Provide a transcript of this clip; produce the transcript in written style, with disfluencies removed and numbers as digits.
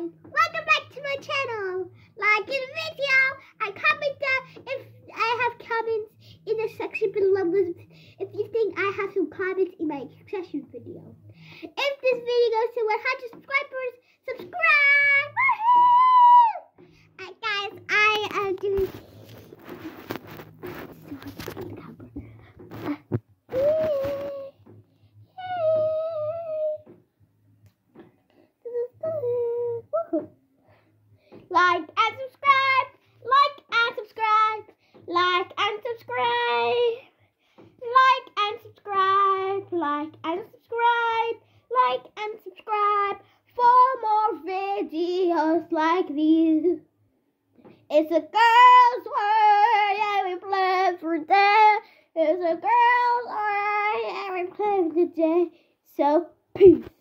guys, welcome back to my channel. Like this video and comment if I have comments in the section below if you think I have some comments in my session video. If this video goes to 100 subscribers, subscribe! Woohoo! And guys, I am doing like and subscribe, like and subscribe, like and subscribe, like and subscribe, like and subscribe, like and subscribe for more videos like these. It's a girl's world, and we play for day. It's a girl's world, and we play for the day. So peace.